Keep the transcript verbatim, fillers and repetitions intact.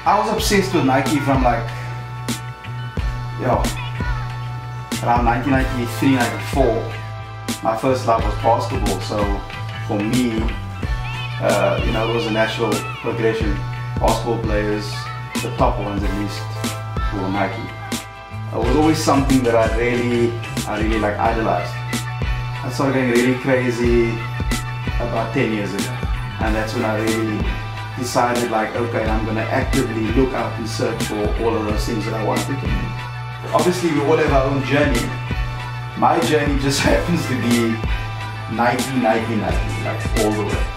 I was obsessed with Nike from like, yo, around nineteen ninety-three, ninety-four. My first love was basketball, so for me, uh, you know, it was a natural progression. Basketball players, the top ones at least, were Nike. It was always something that I really, I really like idolized. I started getting really crazy about ten years ago, and that's when I really decided like, okay, I'm gonna actively look out and search for all of those things that I wanted to do. Obviously, we all have our own journey. My journey just happens to be Nike, Nike, Nike, like all the way.